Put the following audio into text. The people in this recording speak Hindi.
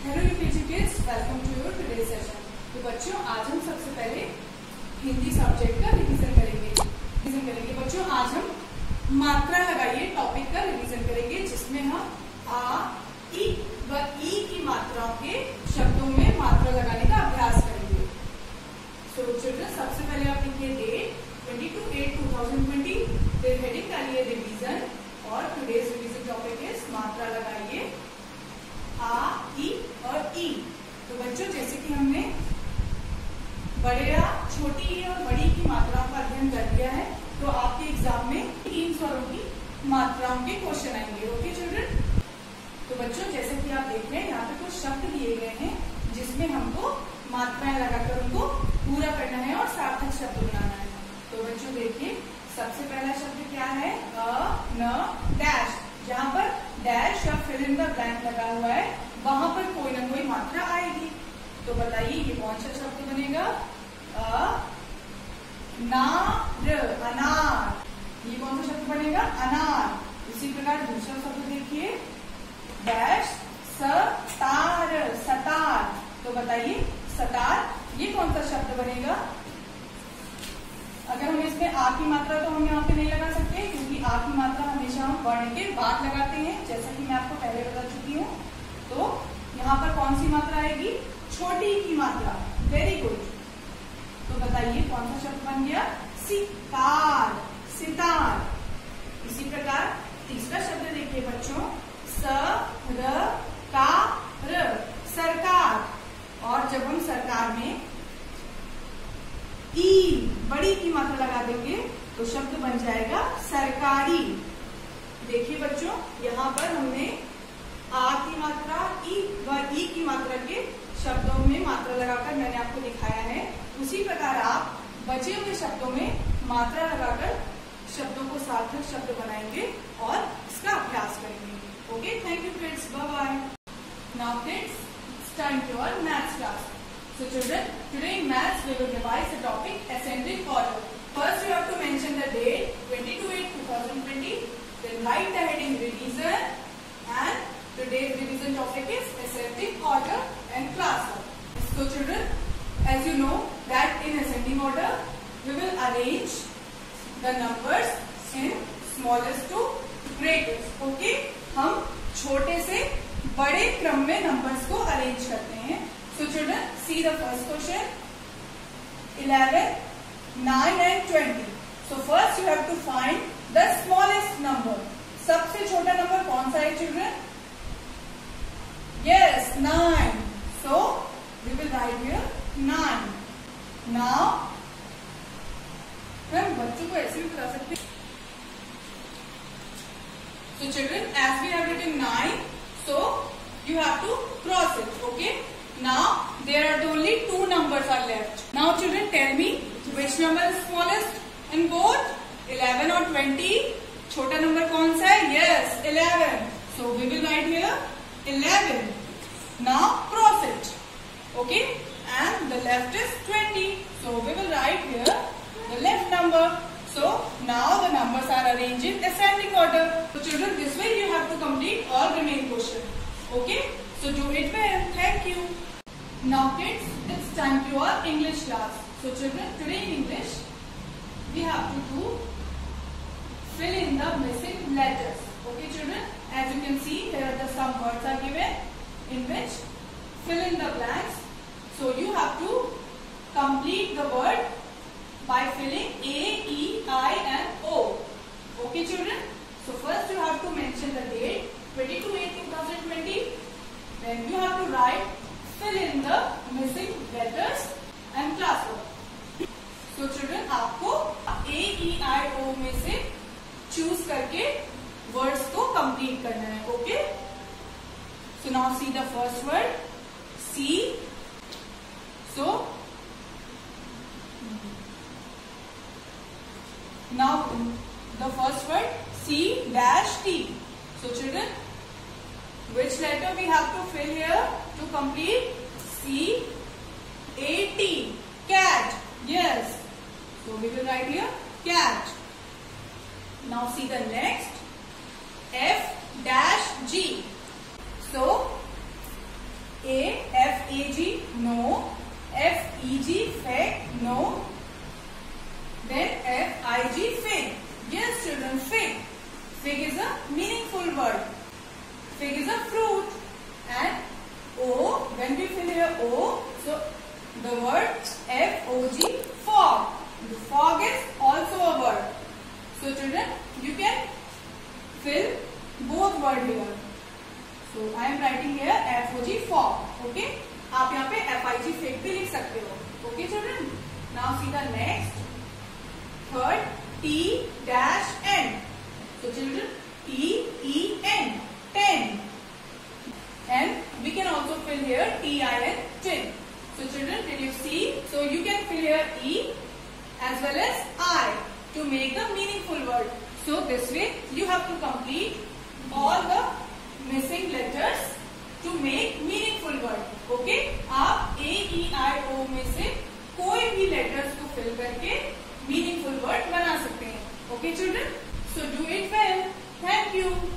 Hello UKG kids, welcome to your today session. तो बच्चों, आज हम सबसे पहले हिंदी सब्जेक्ट का रिवीजन करेंगे। बच्चों, आज हम मात्रा लगाइए टॉपिक का रिवीजन करेंगे, जिसमें हम आ, ई व ई की मात्राओं के शब्दों में मात्रा लगाने का अभ्यास करेंगे। सो चिल्ड्रन, सबसे पहले आप लिखिए डेट 22/8/2020, फिर हेडिंग डालिए रिवीजन और टुडेज रिवीजन टॉपिक इज मात्रा लगाइए आ, ई और ई। तो बच्चों, जैसे कि हमने बड़े आ, छोटी ई और बड़ी की मात्राओं का अध्ययन कर लिया है, तो आपके एग्जाम में इन स्वरों की मात्राओं के क्वेश्चन आएंगे। Okay children. तो बच्चों, जैसे कि आप देख रहे हैं, यहाँ पे कुछ शब्द दिए गए हैं जिसमें हमको मात्राएं लगाकर उनको पूरा करना है और सार्थक शब्द बनाना है। तो बच्चों देखिए, सबसे पहला शब्द क्या है? अ, न, डैश। जहाँ पर डैश या फिल इन द ब्लैंक लगा हुआ है, वहां पर कोई ना कोई मात्रा आएगी। तो बताइए ये कौन सा शब्द बनेगा? अनार। ये कौन सा शब्द बनेगा? अनार। इसी प्रकार दूसरा शब्द देखिए, डैश सतार। तो बताइए सतार, ये कौन सा शब्द बनेगा? अगर हम इसमें आ की मात्रा तो हम यहाँ पे नहीं लगा सकते, क्योंकि आ की मात्रा हमेशा हम वर्ण के बाद लगाते हैं, जैसा कि मैं आपको पहले बता चुकी हूँ। तो यहाँ पर कौन सी मात्रा आएगी? छोटी की मात्रा। Very good. तो बताइए कौन सा शब्द बन गया? सितार। इसी प्रकार तीसरा शब्द देखिए बच्चों, सरकार। और जब हम सरकार में ई बड़ी की मात्रा लगा देंगे तो शब्द बन जाएगा सरकारी। देखिए बच्चों, यहाँ पर हमने आ की मात्रा, ई व ई की मात्रा के शब्दों में मात्रा लगाकर मैंने आपको दिखाया है। उसी प्रकार आप बचे हुए शब्दों में मात्रा लगाकर शब्दों को सार्थक शब्द बनाएंगे और इसका अभ्यास करेंगे। Okay, thank you kids, bye bye. Now kids, it's time to our maths class. So children, today in maths we will revise the topic ascending order. First you have to mention the date 22/8/2020, then write the heading revision, and today's revision topic is ascending order and class work. So children, as you know that in ascending order we will arrange the numbers in smallest to greatest. Okay, हम छोटे से बड़े क्रम में नंबर्स को अरेंज करते हैं। So children, see the first question. 11, 9 and 20. So first you have to find the smallest number. सबसे छोटा नंबर कौन सा है children? Yes, 9. So we will write here 9. Now हम बच्चों को ऐसे भी बता सकते हैं। So children, as we have written 9, so you have to cross it. Okay. Now there are only two numbers are left. Now children, tell me which number is smallest in both 11 or 20? छोटा नंबर कौन सा है? Yes, 11. So we will write here 11. Now cross it. Okay, and the left is 20. So we will write here the left number. So now the numbers are arranged in ascending order. So children, this way you have to complete all remaining questions. Okay, so do it well. Thank you. Now kids, it's time to our English class. So children, today in English we have to do fill in the missing letters. Okay children, as you can see here the some words are given in which fill in the blanks. So you have to complete the word by filling A, E, I and O. Okay children, so first you have to mention the date 22/8/2020. Then you have to write fill in the missing letters and class work. So children, आपको A, E, I, O में से चूज करके वर्ड्स को कंप्लीट करना है. Okay, so now see the first word C. So now the first word C dash T. So children, which letter we have to fill here to complete? C-A-T. Cat. Yes. So we will write here cat. Now see the next F dash G. So A the word F-O-G, fog. The fog is also a word. So children, you can fill both word here. So I am writing here F-O-G, fog. Okay? आप यहाँ पे F-I-G, fake भी लिख सकते हो. Okay children? Now see the next. Third, T-N. So children, T-E-N, 10. And we can also fill here T-I-N, 10. So children, did you see? So you can fill here E as well as I to make the meaningful word. So this way you have to complete all the missing letters to make meaningful word. Okay? आप A, E, I, O में से कोई भी letters को fill करके meaningful word बना सकते हैं. Okay children? So do it well. Thank you.